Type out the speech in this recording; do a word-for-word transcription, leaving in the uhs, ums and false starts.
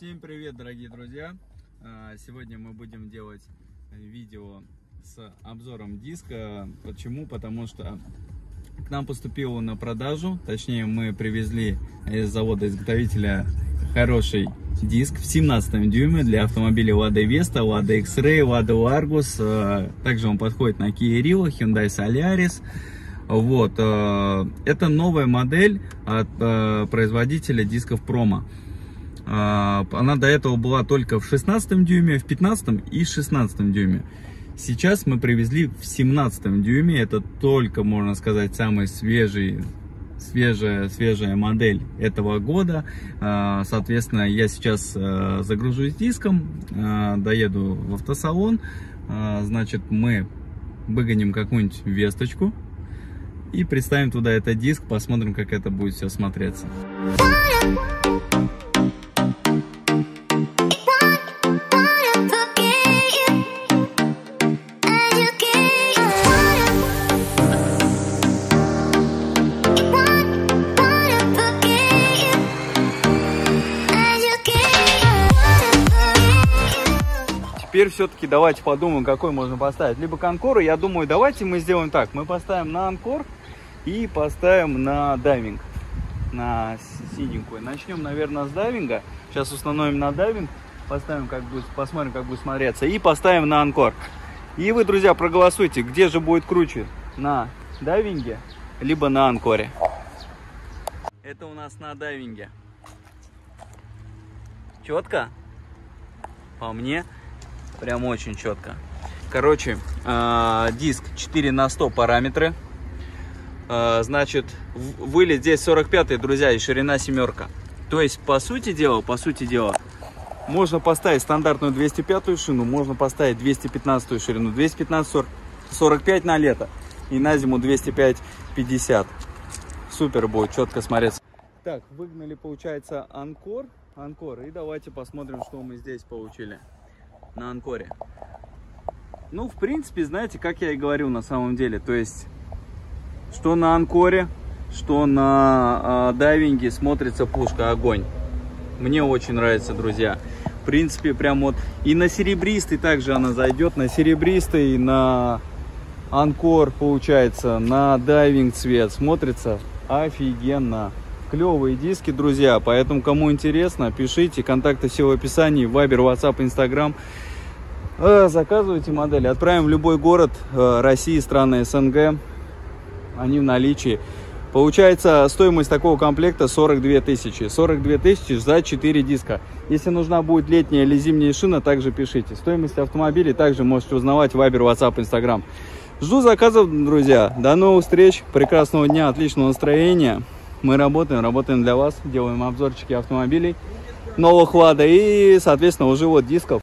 Всем привет, дорогие друзья! Сегодня мы будем делать видео с обзором диска. Почему? Потому что к нам поступило на продажу, точнее мы привезли из завода-изготовителя хороший диск в семнадцатом дюйме для автомобилей Lada Vesta, Lada X-Ray, Lada Largus. Также он подходит на Kia Rio, Hyundai Solaris. Вот, это новая модель от производителя дисков Promo. Она до этого была только в шестнадцатом дюйме, в пятнадцатом и шестнадцатом дюйме. Сейчас мы привезли в семнадцатом дюйме. Это только, можно сказать, самый свежий, свежая, свежая модель этого года. Соответственно, я сейчас загружусь диском, доеду в автосалон. Значит, мы выгоним какую-нибудь весточку и представим туда этот диск, посмотрим, как это будет все смотреться. Теперь все-таки давайте подумаем, какой можно поставить. Либо к Анкору, я думаю, давайте мы сделаем так. Мы поставим на Анкор и поставим на дайвинг, на синенькую. Начнем, наверное, с дайвинга. Сейчас установим на дайвинг, поставим, как будет, посмотрим, как будет смотреться. И поставим на Анкор. И вы, друзья, проголосуйте, где же будет круче, на дайвинге, либо на Анкоре. Это у нас на дайвинге. Четко? По мне, прям очень четко. Короче, э, диск четыре на сто параметры. Э, значит, вылет здесь сорок пятый, друзья, и ширина семерка. То есть, по сути дела, по сути дела, можно поставить стандартную двести пятую шину, можно поставить двести пятнадцатую ширину, двести пятнадцать сорок пять на лето и на зиму двести пять пятьдесят. Супер будет, четко смотреться. Так, выгнали, получается, Анкор. Анкор. И давайте посмотрим, что мы здесь получили на Анкоре. Ну, в принципе, знаете, как я и говорил на самом деле, то есть, что на Анкоре, что на э, дайвинге смотрится пушка огонь. Мне очень нравится, друзья. В принципе, прям вот и на серебристый также она зайдет, на серебристый, на Анкор, получается, на дайвинг цвет смотрится офигенно. Клевые диски, друзья, поэтому кому интересно, пишите, контакты все в описании, Viber, WhatsApp, Instagram. Заказывайте модели, отправим в любой город России, страны СНГ, они в наличии. Получается, стоимость такого комплекта сорок две тысячи, сорок две тысячи за четыре диска. Если нужна будет летняя или зимняя шина, также пишите. Стоимость автомобилей также можете узнавать в Viber, WhatsApp, Instagram. Жду заказов, друзья, до новых встреч, прекрасного дня, отличного настроения. Мы работаем, работаем для вас, делаем обзорчики автомобилей новых Lada и, соответственно, уже вот дисков.